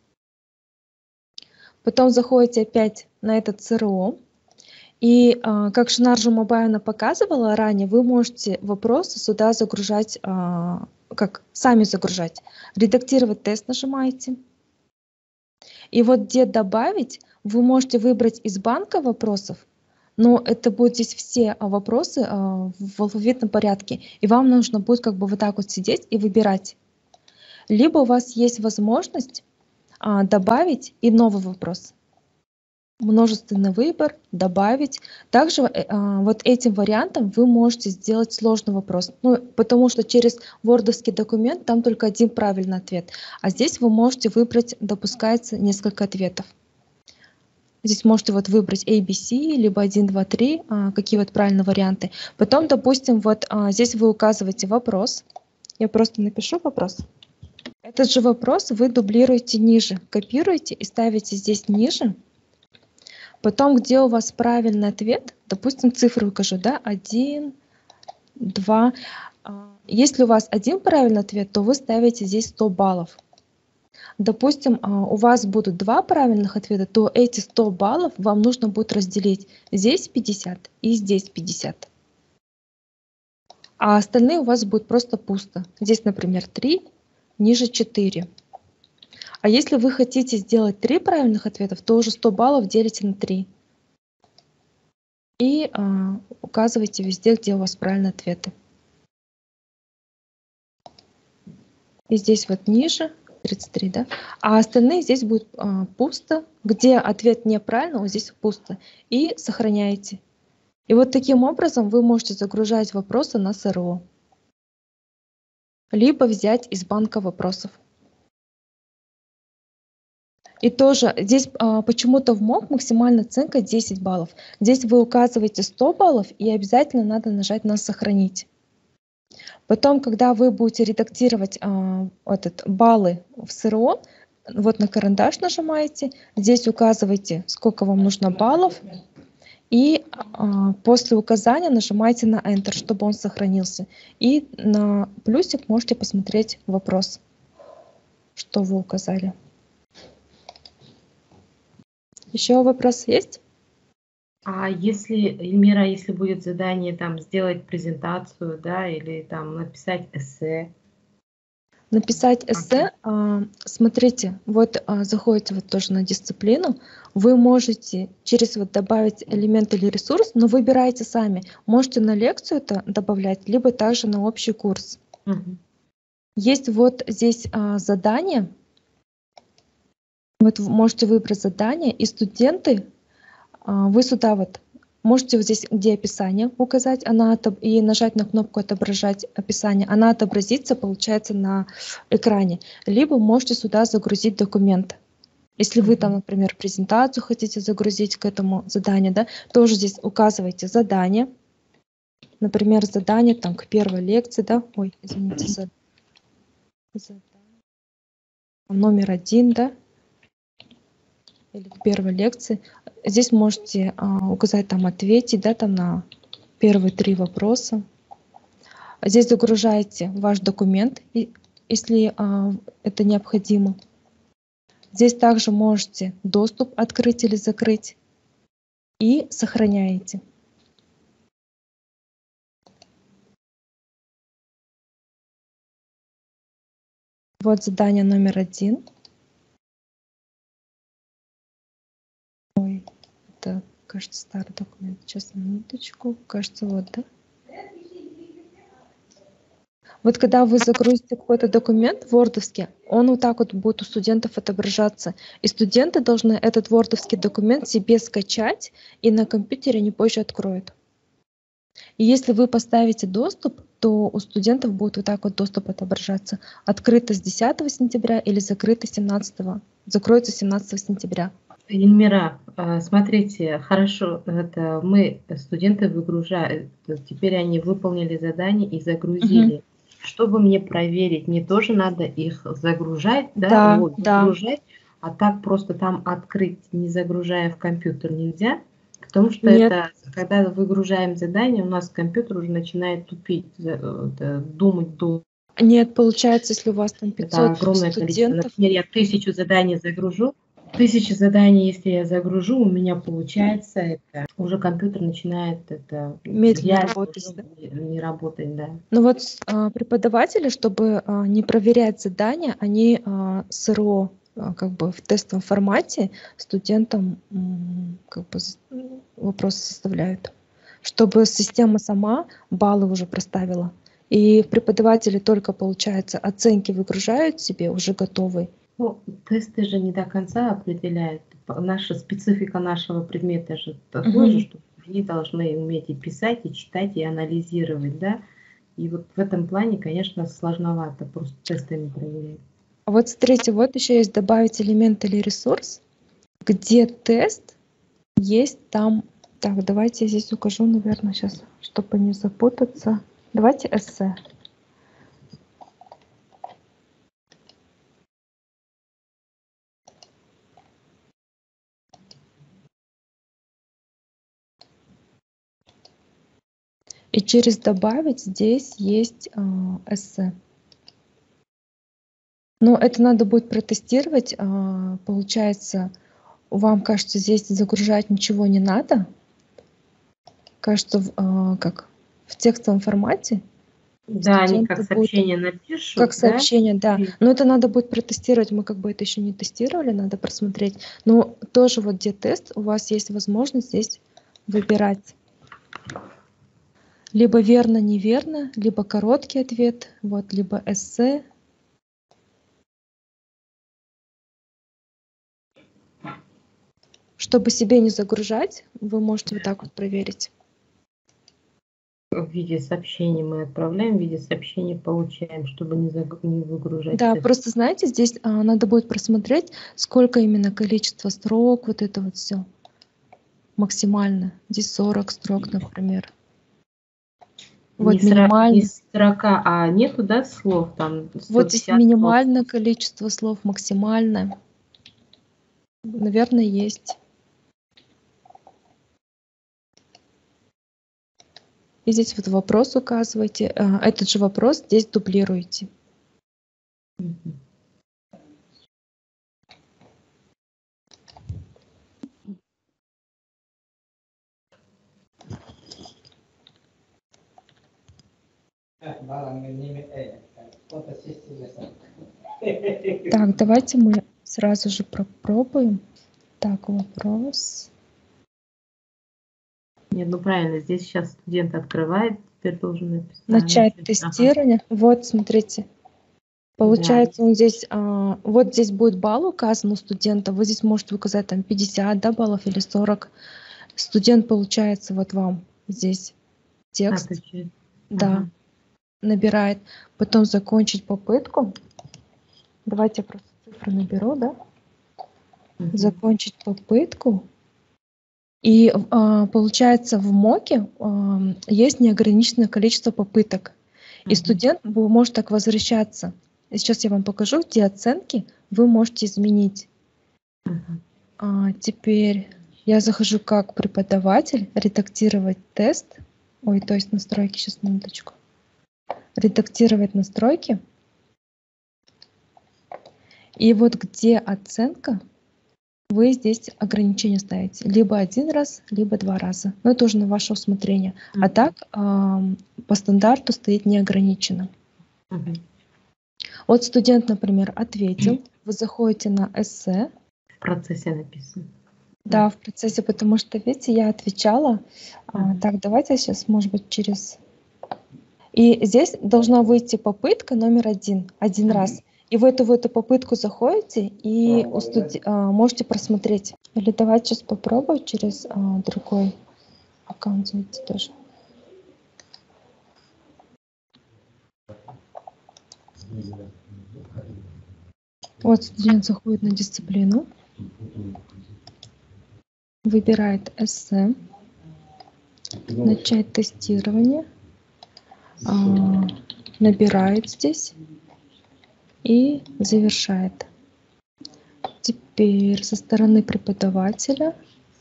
Потом заходите опять на этот СРО. И а, как Шынар Жумабаевна показывала ранее, вы можете вопросы сюда загружать, а, как сами загружать. Редактировать тест нажимаете. И вот где добавить, вы можете выбрать из банка вопросов, но это будут здесь все вопросы а, в алфавитном порядке. И вам нужно будет как бы вот так вот сидеть и выбирать. Либо у вас есть возможность а, добавить и новый вопрос. Множественный выбор, добавить. Также э, вот этим вариантом вы можете сделать сложный вопрос. Ну, потому что через вордовский документ там только один правильный ответ. А здесь вы можете выбрать, допускается несколько ответов. Здесь можете вот выбрать A, B, C, либо один, два, три, а, какие вот правильные варианты. Потом, допустим, вот а, здесь вы указываете вопрос. Я просто напишу вопрос. Этот же вопрос вы дублируете ниже, копируете и ставите здесь ниже. Потом, где у вас правильный ответ, допустим, цифру укажу, да, один, два. Если у вас один правильный ответ, то вы ставите здесь сто баллов. Допустим, у вас будут два правильных ответа, то эти сто баллов вам нужно будет разделить здесь пятьдесят и здесь пятьдесят. А остальные у вас будут просто пусто. Здесь, например, три, ниже четыре. А если вы хотите сделать три правильных ответов, то уже сто баллов делите на три. И а, указывайте везде, где у вас правильные ответы. И здесь вот ниже, тридцать три, да? А остальные здесь будет а, пусто. Где ответ неправильный, вот здесь пусто. И сохраняете. И вот таким образом вы можете загружать вопросы на СРО. Либо взять из банка вопросов. И тоже здесь а, почему-то в МОК максимальная оценка десять баллов. Здесь вы указываете сто баллов и обязательно надо нажать на «Сохранить». Потом, когда вы будете редактировать а, этот, баллы в СРО, вот на карандаш нажимаете, здесь указываете, сколько вам нужно баллов, и а, после указания нажимаете на Enter, чтобы он сохранился. И на плюсик можете посмотреть вопрос, что вы указали. Еще вопрос есть?
А если, Эльмира, если будет задание там сделать презентацию, да, или там написать эссе?
Написать эссе, а, смотрите, вот а, заходите вот тоже на дисциплину, вы можете через вот добавить элемент или ресурс, но выбирайте сами. Можете на лекцию это добавлять, либо также на общий курс.
Угу.
Есть вот здесь а, задание. Вот вы можете выбрать задание, и студенты, вы сюда вот можете вот здесь, где описание указать, она и нажать на кнопку «Отображать описание», она отобразится, получается, на экране. Либо можете сюда загрузить документ. Если вы там, например, презентацию хотите загрузить к этому заданию, да, тоже здесь указываете задание. Например, задание там к первой лекции, да, ой, извините, за, за номер один, да, или к первой лекции. Здесь можете а, указать там ответить, да, там на первые три вопроса. Здесь загружаете ваш документ, если а, это необходимо. Здесь также можете доступ открыть или закрыть и сохраняете. Вот задание номер один. Ой, это, кажется, старый документ. Сейчас, минуточку. Кажется, вот, да? Вот когда вы загрузите какой-то документ вордовский, он вот так вот будет у студентов отображаться. И студенты должны этот вордовский документ себе скачать и на компьютере не позже откроют. И если вы поставите доступ, то у студентов будет вот так вот доступ отображаться. Открыто с десятого сентября или закрыто семнадцатого. Закроется семнадцатого сентября.
Эльмира, смотрите, хорошо, это мы, студенты, выгружаем, теперь они выполнили задание и загрузили. Угу. Чтобы мне проверить, мне тоже надо их загружать, да,
да,
вот,
да.
загружать, а так просто там открыть, не загружая в компьютер, нельзя, потому что
Нет.
это, когда выгружаем задание, у нас компьютер уже начинает тупить, думать, думать.
Нет, получается, если у вас там пятьсот
это огромное
студентов.
количество. Например, я тысячу заданий загружу, тысячу заданий, если я загружу, у меня получается, это уже компьютер начинает это
медленно работать,
не, не работать, да.
Ну вот а, преподаватели, чтобы а, не проверять задания, они а, СРО а, как бы в тестовом формате студентам м, как бы вопросы составляют, чтобы система сама баллы уже проставила. И преподаватели только, получается, оценки выгружают себе уже готовые.
Ну, тесты же не до конца определяют. Наша специфика нашего предмета же такой
Угу.
же, что они должны уметь и писать, и читать, и анализировать, да. И вот в этом плане, конечно, сложновато просто тестами проверять.
А вот смотрите, вот еще есть добавить элемент или ресурс, где тест есть там... Так, давайте я здесь укажу, наверное, сейчас, чтобы не запутаться. Давайте эссе. И через «добавить» здесь есть э, эссе. Но это надо будет протестировать. Э, получается, вам кажется, здесь загружать ничего не надо. Кажется, в, э, как в текстовом формате.
Да, они
Студенты
как
будут
сообщение напишут,
как
да?
сообщение, да.
И-
Но это надо будет протестировать. Мы как бы это еще не тестировали, надо просмотреть. Но тоже вот где тест, у вас есть возможность здесь выбирать. Либо верно, неверно, либо короткий ответ, вот, либо эссе. Чтобы себе не загружать, вы можете вот так вот проверить.
В виде сообщений мы отправляем, в виде сообщений получаем, чтобы не, заг- не выгружать
Да,
тест.
просто знаете, здесь а, надо будет просмотреть, сколько именно количество строк, вот это вот все максимально. Здесь сорок строк, например. Вот
Не, сра-
минимально.
не строка, а нету, да, слов там?
Вот здесь
сто пятьдесят
минимальное количество слов, максимальное. Наверное, есть. И здесь вот вопрос указываете. а, Этот же вопрос здесь дублируете.
слов. Мгм.
Так, давайте мы сразу же попробуем. Так, вопрос.
Нет, ну правильно, здесь сейчас студент открывает, теперь должен написать.
Начать
Ага.
тестирование. Вот, смотрите. Получается, он здесь, а, вот здесь будет балл указан у студента. Вы здесь можете указать там пятьдесят, да, баллов или сорок. Студент, получается, вот вам здесь
А,
текст,
то есть,
да,
ага.
набирает. Потом закончить попытку. Давайте я просто цифры наберу, да.
Мгм.
Закончить попытку. И а, получается, в моке а, есть неограниченное количество попыток. И
Мгм.
студент бу- может так возвращаться. И сейчас я вам покажу, где оценки вы можете изменить.
Мгм.
А, теперь я захожу как преподаватель, редактировать тест. Ой, то есть настройки, сейчас минуточку. Редактировать настройки. И вот где оценка, вы здесь ограничение ставите. Либо один раз, либо два раза. Но это уже на ваше усмотрение. А
Мгм.
так ам, по стандарту стоит неограниченно.
Мгм.
Вот студент, например, ответил. Вы заходите на эссе.
В процессе написано.
Да, в процессе, потому что, видите, я отвечала. А,
Мгм.
так, давайте сейчас, может быть, через... И здесь должна выйти попытка номер один, один
Мгм.
раз. И в эту, в эту попытку заходите и у студ- а, можете просмотреть. Или давайте сейчас попробую через а, другой аккаунт зайти тоже. Вот студент заходит на дисциплину, выбирает эссе, начать тестирование, а, набирает здесь и завершает. Теперь со стороны преподавателя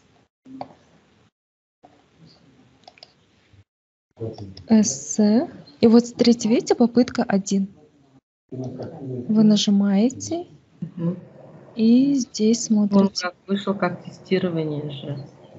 эссе. И вот смотрите, видите, попытка один. Вы нажимаете
Мгм.
и здесь
Он
смотрите.
как вышел как тестирование же.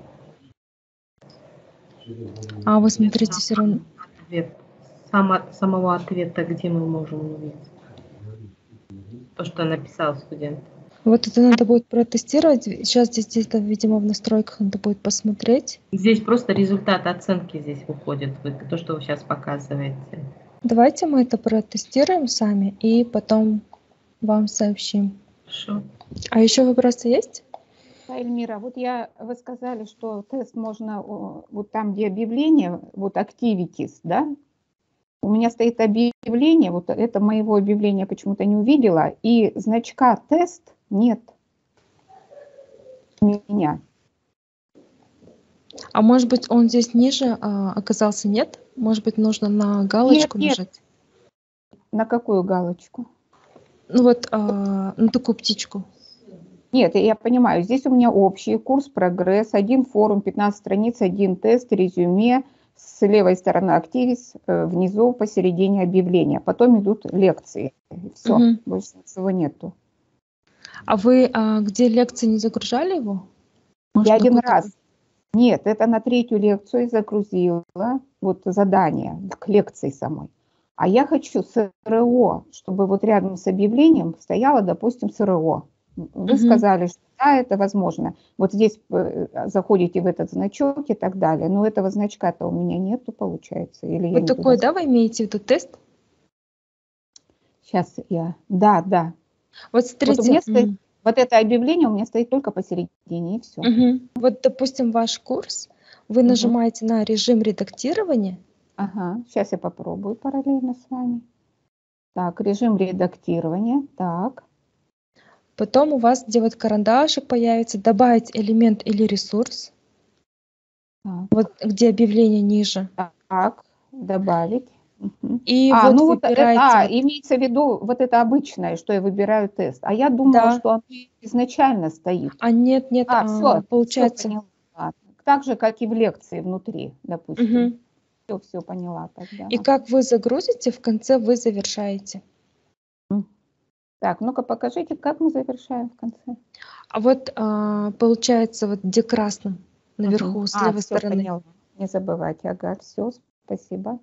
А вы смотрите все равно.
Ответ. Само, самого ответа, где мы можем увидеть? То, что написал студент.
Вот это надо будет протестировать. Сейчас здесь где-то, видимо, в настройках надо будет посмотреть.
Здесь просто результат оценки здесь выходит, вы- то, что вы сейчас показываете.
Давайте мы это протестируем сами и потом вам сообщим.
Хорошо.
А еще вопросы есть?
Эльмира, вот я, вы сказали, что тест можно о, вот там, где объявление, вот activities, да? У меня стоит объявление, вот это моего объявления почему-то не увидела, и значка тест нет у меня.
А может быть, он здесь ниже а, оказался, нет? Может быть, нужно на галочку
Нет, нет.
нажать?
На какую галочку?
Ну вот, а, на такую птичку.
Нет, я понимаю, здесь у меня общий курс, прогресс, один форум, пятнадцать страниц, один тест, резюме, с левой стороны активис, э, внизу посередине объявления. Потом идут лекции. Все,
Мгм.
больше ничего нету.
А вы а, где лекции не загружали его? Может,
Я один
какой-то-
раз. Нет, это на третью лекцию загрузила вот задание к лекции самой. А я хочу СРО, чтобы вот рядом с объявлением стояло, допустим, СРО. Вы
Мгм.
сказали, что да, это возможно. Вот здесь э, заходите в этот значок и так далее. Но этого значка-то у меня нету, получается. Или я
Вот
не
такой,
туда...
да, вы имеете в виду тест?
Сейчас я... Да, да.
Вот
Вот у
смотрите,
меня стоит...
м,
Вот это объявление у меня стоит только посередине, и все.
мгм. Вот, допустим, ваш курс, вы нажимаете на режим редактирования,
Ага, сейчас я попробую параллельно с вами. Так, режим редактирования. Так,
потом у вас, где вот карандашик появится, добавить элемент или ресурс,
так,
вот где объявление ниже.
так, добавить. Мгм.
И
А,
вот
ну вот это,
выбираете
а,
вот-
имеется в виду вот это обычное, что я выбираю тест. А я думала,
Да.
что оно изначально стоит.
А нет, нет,
А,
а,
все,
получается.
поняла. Ладно. Так же, как и в лекции внутри, допустим.
Мгм.
Все, все поняла тогда.
И как вы загрузите, в конце вы завершаете.
Так, ну-ка покажите, как мы завершаем в конце.
А вот а, получается, вот где красным наверху,
Мгм.
с
А,
левой
все
стороны.
поняла. Не забывайте, ага, все, спасибо.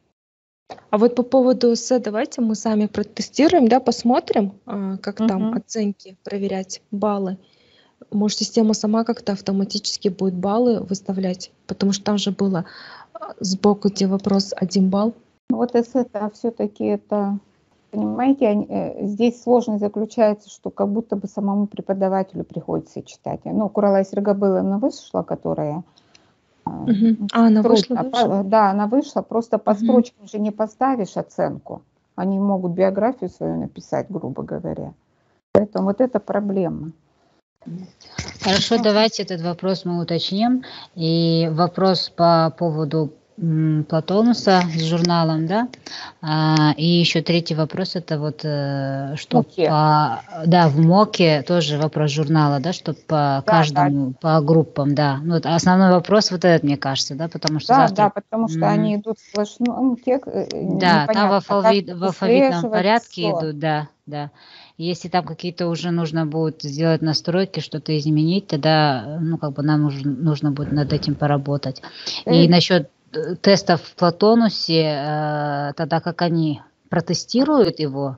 А вот по поводу эссе давайте мы сами протестируем, да, посмотрим, а, как там
Мгм.
оценки, проверять баллы. Может, система сама как-то автоматически будет баллы выставлять, потому что там же было а, сбоку, где вопрос один балл.
Ну, вот эссе-то все-таки это, понимаете, они, э, здесь сложность заключается, что как будто бы самому преподавателю приходится читать. Ну, Куралай Сергабыловна вышла, которая... а,
Мгм. А, она вышла,
трудно,
да, уже?
по- да, она вышла, просто по
Мгм.
строчкам же не поставишь оценку. Они могут биографию свою написать, грубо говоря. Поэтому вот это проблема.
Хорошо, давайте этот вопрос мы уточним. И вопрос по поводу м, Платонуса с журналом, да? А, и еще третий вопрос, это вот, э, что
Моке.
по... Да, в МОКе тоже вопрос журнала, да, что по
Да,
каждому, по группам, да. Ну, вот основной вопрос вот этот, мне кажется, да, потому что
Да,
завтра...
да, потому что
Мгм.
они идут сплошным тек, э,
Да, там в,
непонятно, как
алфавит, в алфавитном
выслеживать
порядке
всё.
идут, да, да. Если там какие-то уже нужно будет сделать настройки, что-то изменить, тогда, ну, как бы нам уже нужно будет над этим поработать. И
Э,
насчет э, тестов в Платонусе, э, тогда как они протестируют его,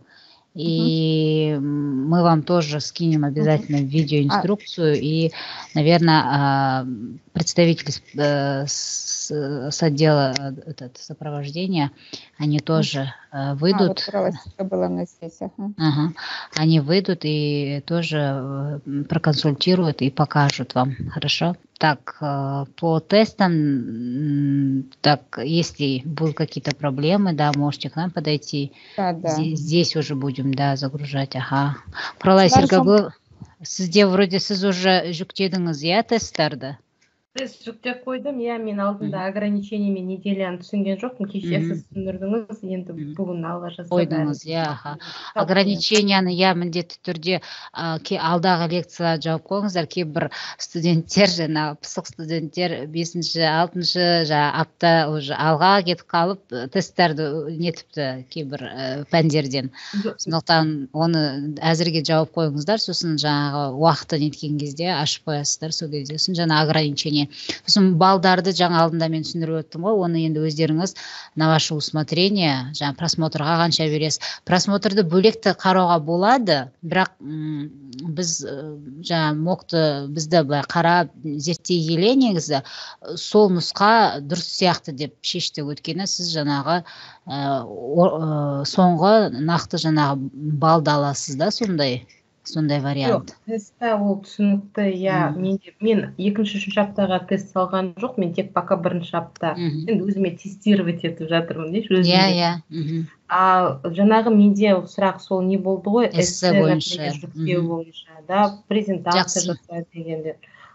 и м, мы вам тоже скинем обязательно видеоинструкцию, и, наверное, представители с, э, с- с отдела э, этот, сопровождения, они тоже э,
А, вот
выйдут.
Кураласика была на здесь, ага.
Ага. Они выйдут и тоже э, м, проконсультируют и покажут вам, хорошо? Так, э, по тестам, м, так, если будут какие-то проблемы, да, можете к нам подойти.
Да, да.
Здесь, здесь уже будем, да, загружать, ага. Құралай
Шынар жом-
Сергабыл, сізде вроде сіз уже жүктедіңіз, иә, тесттарды?
Тест жүктеп қойдым, иә, мен алдында ограничениямен неделяны түсінген жоқпын. Кеше
Мгм.
сіз түсіндірдіңіз, енді
Мгм.
бүгін алла жазса
Қойдыңыз, иә, аха. Ограниченияны, иә, міндетті түрде а, ке- алдағы лекцияларға жауап қойыңыздар. Кейбір студенттер, жаңағы пысық студенттер бесінші, алтыншы жаңағы апта уже алға кетіп қалып э, тесттерді нетіпті кейбір э, пәндерден. Сондықтан оны әзірге жауап қойыңыздар, сосын жаңағы уақыты неткен кезде ашып қоясыздар, сол кезде сосын жаңа ограничение. Сосын балдарды жаңа алдында мен түсіндіріп өттім ғой, оны енді өздеріңіз на ваше усмотрение, жаңа просмотрға қанша бересіз. Просмотрды бөлекті қарауға болады, бірақ м, біз э, жаңа моқты бізді былай қарап зерттей келе негізі э, сол нұсқа дұрыс сияқты деп шешті. Өйткені сіз жаңағы э, о- э, соңғы нақты жаңағы балды аласыз да, сондай сондай
Жоқ,
вариант.
тестта ол түсінікті, иә.
Мгм.
Мен, мен екінші, үшінші аптаға тест салған жоқ, мен тек пока бірінші апта.
Мгм.
Енді өзіме тестировать етіп жатырмын, деші,
Иә,
өзімді.
иә. Мгм.
А жаңағы менде сұрақ сол не болды ғой,
Эссе
эссе,
бойынша.
например, жүктеу
Мгм.
бойынша, да, презентация
Жақсы.
жаса дегенде.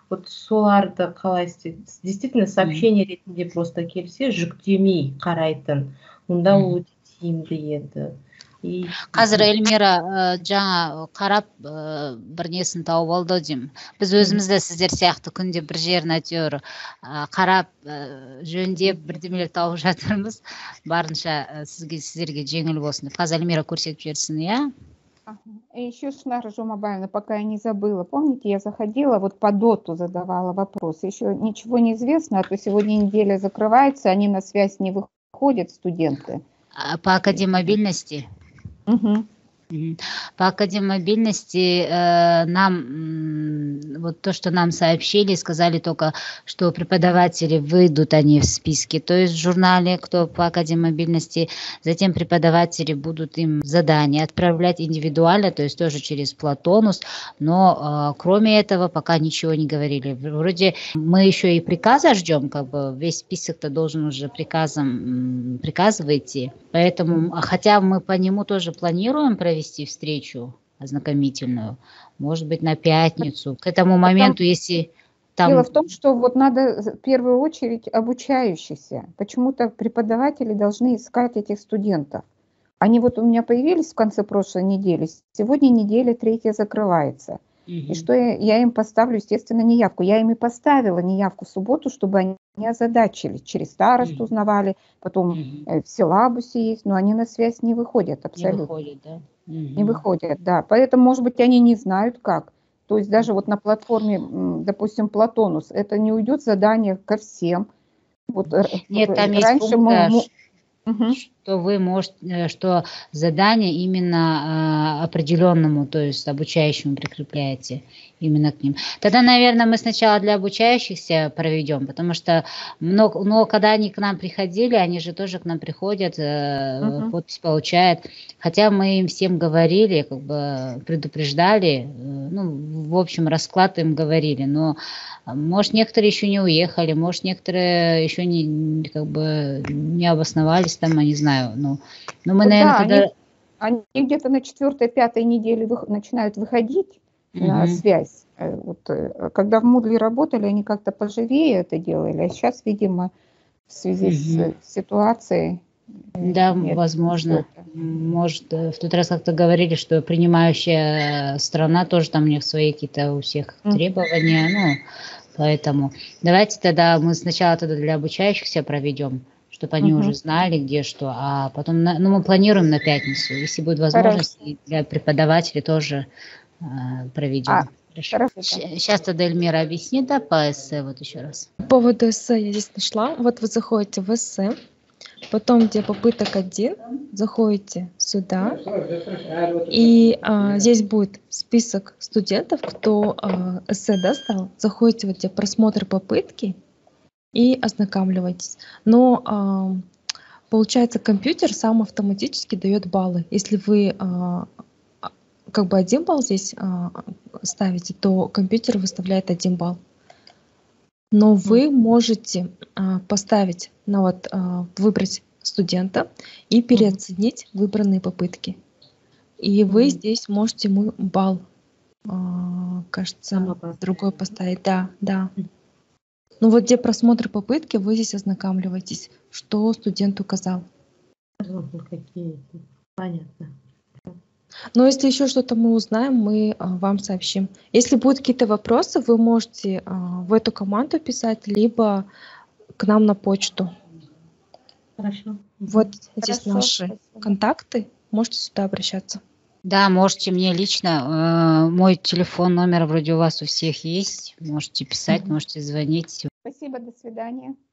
вот соларды қалай істейді? Действительно, сообщение ретінде просто келсе, жүктемей қарайтын. Онда ол өте тиімді еді.
Қазір Эльмира жаңа қарап бір несін тауып алды деймін. Біз өзімізді сіздер сияқты күнде бір жерін әйтеуір қарап жөндеп бірдемелер тауып жатырмыз. Барынша сізге сіздерге жеңіл болсын деп. Қазір Эльмира көрсетіп жіберсін, иә?
И еще, Шнара Жумабаевна, пока я не забыла, помните, я заходила, вот по доту задавала вопросы, еще ничего не известно, а то сегодня неделя закрывается, они на связь не выходят, студенты.
По академобильности?
Угу.
По академобильности э, нам, вот то, что нам сообщили, сказали только, что преподаватели выйдут они в списке, то есть в журнале, кто по академобильности, затем преподаватели будут им задания отправлять индивидуально, то есть тоже через Платонус, но э, кроме этого пока ничего не говорили. Вроде мы еще и приказа ждем, как бы весь список-то должен уже приказом, приказом идти, поэтому, хотя мы по нему тоже планируем провести вести встречу ознакомительную, может быть, на пятницу. К этому моменту, Потом, если там...
Дело в том, что вот надо в первую очередь обучающихся. Почему-то преподаватели должны искать этих студентов. Они вот у меня появились в конце прошлой недели. Сегодня неделя третья закрывается. Угу. И что я, я им поставлю, естественно, неявку. Я им и поставила неявку в субботу, чтобы они не озадачились. Через старосту угу. узнавали, потом угу. в силабусе есть, но они на связь не выходят абсолютно. Не
выходят, да?
Не выходят, да. Поэтому, может быть, они не знают как. То есть даже вот на платформе, допустим, Платонус, это не уйдет задание ко всем. Вот
Нет, там есть раньше мы... Угу. Что вы можете, что задание именно э, определенному, то есть обучающему прикрепляете именно к ним. Тогда, наверное, мы сначала для обучающихся проведем, потому что много, но когда они к нам приходили, они же тоже к нам приходят, э, угу. подпись получают. Хотя мы им всем говорили, как бы предупреждали, э, ну, в общем, расклад им говорили, но может, некоторые еще не уехали, может, некоторые еще не, как бы, не обосновались там, я не знаю. Ну, ну мы,
вот
наверное,
да,
тогда...
Они, они где-то на четвертой-пятой неделе вы, начинают выходить угу. на связь. Вот, когда в Moodle работали, они как-то поживее это делали, а сейчас, видимо, в связи угу. с ситуацией...
Да, нет, возможно. Может, в тот раз как-то говорили, что принимающая страна тоже там у них свои какие-то у всех mm. требования, ну, поэтому давайте тогда мы сначала тогда для обучающихся проведем, чтобы они mm-hmm. уже знали, где что, а потом, на, ну, мы планируем на пятницу, если будет возможность, и для преподавателей тоже э, проведем. А, Хорошо. Сейчас тогда Эльмира объяснит, да, по эссе вот еще раз.
По поводу эссе я здесь нашла, вот вы заходите в эссе, потом, где попыток один, заходите сюда, и а, здесь будет список студентов, кто а, эссе достал. Заходите вот где просмотр попытки и ознакомливайтесь. Но а, получается, компьютер сам автоматически дает баллы. Если вы а, как бы один балл здесь а, ставите, то компьютер выставляет один балл. Но вы можете а, поставить, ну вот, а, выбрать студента и переоценить mm-hmm. выбранные попытки. И вы mm-hmm. здесь можете ему балл, а, кажется, mm-hmm. другой поставить. Да, да. Mm-hmm. Ну вот где просмотр попытки, вы здесь ознакомливаетесь, что студент указал.
Какие? Понятно.
Но если еще что-то мы узнаем, мы а, вам сообщим. Если будут какие-то вопросы, вы можете а, в эту команду писать, либо к нам на почту.
Хорошо.
Вот здесь
Хорошо,
наши
спасибо.
контакты. Можете сюда обращаться.
Да, можете мне лично. Э, мой телефон, номер вроде у вас у всех есть. Можете писать, mm-hmm. можете звонить.
Спасибо, до свидания.